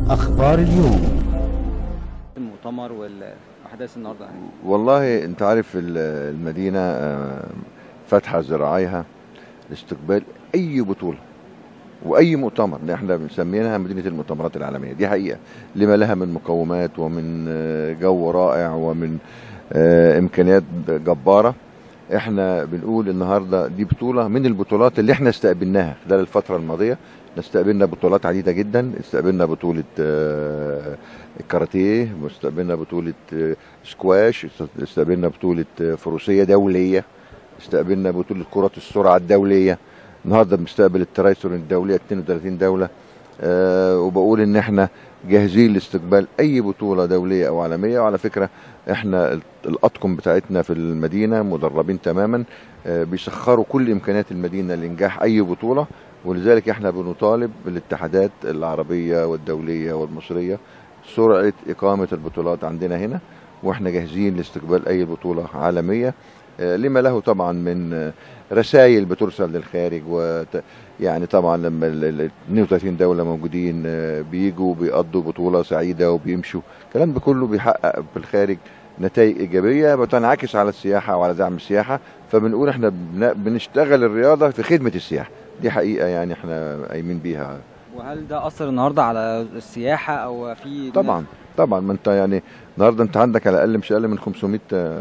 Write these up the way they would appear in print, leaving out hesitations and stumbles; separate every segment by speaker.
Speaker 1: أخبار اليوم.
Speaker 2: المؤتمر والاحداث النهارده يعني.
Speaker 3: والله انت عارف المدينة فاتحة ذراعيها لاستقبال اي بطولة واي مؤتمر، اللي احنا بنسميها مدينة المؤتمرات العالمية. دي حقيقة لما لها من مقومات ومن جو رائع ومن امكانيات جبارة. احنا بنقول النهاردة دي بطولة من البطولات اللي احنا استقبلناها خلال الفترة الماضية. استقبلنا بطولات عديدة جدا، استقبلنا بطولة كاراتيه، استقبلنا بطولة سكواش، استقبلنا بطولة فروسية دولية، استقبلنا بطولة كرة السرعة الدولية. النهارده بنستقبل الترايثون الدولية 32 دولة. وبقول ان احنا جاهزين لاستقبال اي بطولة دولية او عالمية. وعلى فكرة احنا الاطقم بتاعتنا في المدينة مدربين تماما، بيسخروا كل امكانيات المدينة لانجاح اي بطولة. ولذلك احنا بنطالب بالاتحادات العربية والدولية والمصرية سرعة اقامة البطولات عندنا هنا، واحنا جاهزين لاستقبال اي بطولة عالمية. لما له طبعا من رسائل بترسل للخارج، يعني طبعا لما ال 32 دولة موجودين بيجوا بيقضوا بطولة سعيدة وبيمشوا، الكلام ده كله بيحقق في الخارج نتائج إيجابية بتنعكس على السياحة وعلى دعم السياحة. فبنقول احنا بنشتغل الرياضة في خدمة السياحة. دي حقيقة يعني احنا قايمين بيها.
Speaker 2: وهل ده اثر النهارده على السياحه او في
Speaker 3: طبعا طبعا، ما انت يعني النهارده انت عندك على الاقل مش اقل من 500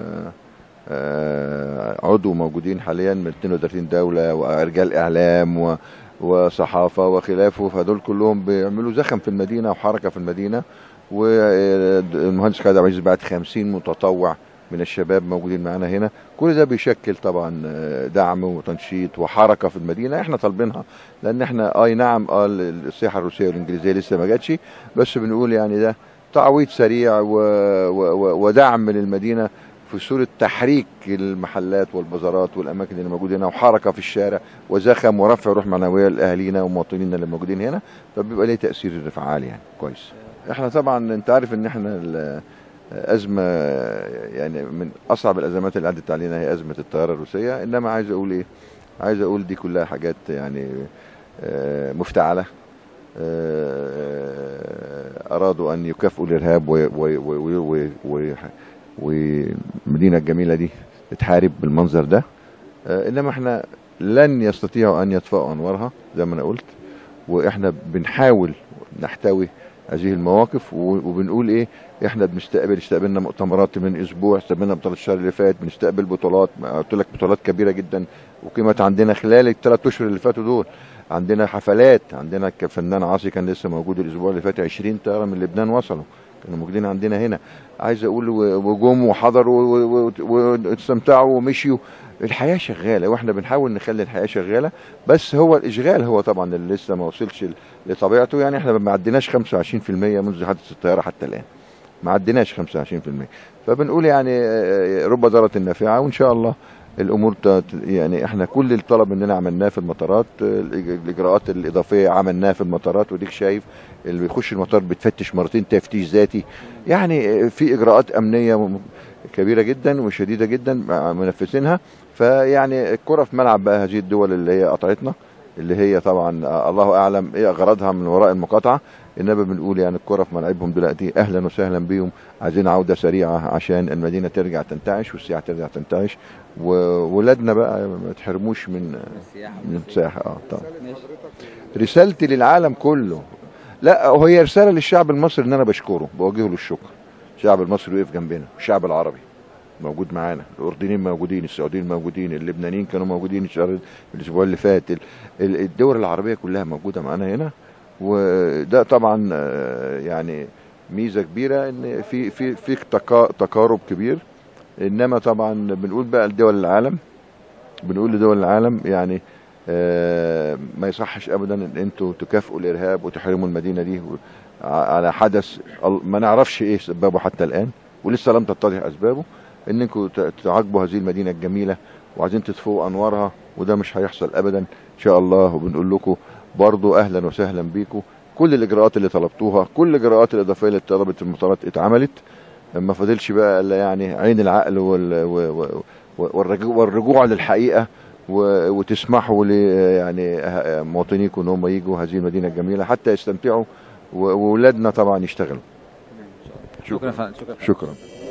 Speaker 3: عضو موجودين حاليا من 32 دولة، ورجال إعلام وصحافة وخلافه. فدول كلهم بيعملوا زخم في المدينة وحركة في المدينة. والمهندس خالد عبد العزيز بعت 50 متطوع من الشباب موجودين معانا هنا. كل ده بيشكل طبعا دعم وتنشيط وحركة في المدينة احنا طالبينها، لأن احنا نعم السياحة الروسية والإنجليزية لسه ما جاتش، بس بنقول يعني ده تعويض سريع ودعم للمدينة في صورة تحريك المحلات والبازارات والأماكن اللي موجودة هنا، وحركة في الشارع وزخم ورفع روح معنوية لأهالينا ومواطنينا اللي موجودين هنا. فبيبقى ليه تأثير فعال يعني كويس. احنا طبعا انت عارف ان احنا أزمة يعني من أصعب الأزمات اللي عدت علينا هي أزمة الطيارة الروسية. إنما عايز أقول إيه؟ عايز أقول دي كلها حاجات يعني مفتعلة. أرادوا أن يكافئوا الإرهاب والمدينة الجميلة دي تتحارب بالمنظر ده. إنما إحنا لن يستطيعوا أن يطفئوا أنوارها زي ما أنا قلت. وإحنا بنحاول نحتوي هذه المواقف، وبنقول إيه؟ إحنا استقبلنا مؤتمرات من أسبوع، استقبلنا بطولات الشهر اللي فات، بنستقبل بطولات قلت لك بطولات كبيرة جدا وقيمت عندنا خلال ال3 أشهر اللي فاتوا دول. عندنا حفلات، عندنا كفنان عاصي كان لسه موجود الأسبوع اللي فات، 20 طيارة من لبنان وصلوا كانوا موجودين عندنا هنا. عايز اقول وجم وحضروا واستمتعوا ومشيوا. الحياه شغاله واحنا بنحاول نخلي الحياه شغاله، بس هو الاشغال هو طبعا اللي لسه ما وصلش لطبيعته. يعني احنا ما عديناش 25% منذ حادث الطياره حتى الان، ما عديناش 25%. فبنقول يعني رب ضارة نافعه، وان شاء الله الامور يعني احنا كل الطلب مننا عملناه في المطارات، الاجراءات الاضافيه عملناها في المطارات. وديك شايف اللي بيخش المطار بتفتش مرتين تفتيش ذاتي. يعني في اجراءات امنيه كبيره جدا وشديده جدا منفذينها. فيعني الكره في ملعب بقى هذه الدول اللي هي قطعتنا، اللي هي طبعا الله اعلم ايه غرضها من وراء المقاطعه. انما بنقول يعني الكره في ملعبهم دلوقتي، اهلا وسهلا بيهم. عايزين عوده سريعه عشان المدينه ترجع تنتعش والسياحه ترجع تنتعش، وولادنا بقى ما تحرموش من السياحه. طبعا رسالتي للعالم كله، لا هي رساله للشعب المصري ان انا بشكره، بوجه له الشكر. الشعب المصري وقف جنبنا، والشعب العربي موجود معانا، الاردنيين موجودين، السعوديين موجودين، اللبنانيين كانوا موجودين الاسبوع اللي فات. الدول العربيه كلها موجوده معانا هنا. وده طبعا يعني ميزه كبيره ان في تقارب كبير. انما طبعا بنقول بقى لدول العالم، بنقول لدول العالم يعني ما يصحش ابدا ان انتوا تكافئوا الارهاب وتحرموا المدينه دي على حدث ما نعرفش ايه سببه حتى الان، ولسه لم تتضح اسبابه. انكم تعاقبوا هذه المدينه الجميله وعايزين تطفئوا انوارها، وده مش هيحصل ابدا ان شاء الله. وبنقول لكم برضو اهلا وسهلا بيكم. كل الاجراءات اللي طلبتوها، كل الاجراءات الاضافيه اللي طلبت المطارات اتعملت. ما فاضلش بقى الا يعني عين العقل والرجوع للحقيقه، وتسمحوا يعني مواطنيكم ان هم يجوا هذه المدينه الجميله حتى يستمتعوا وولادنا طبعا يشتغلوا.
Speaker 2: شكرا يا فندم.
Speaker 3: شكرا.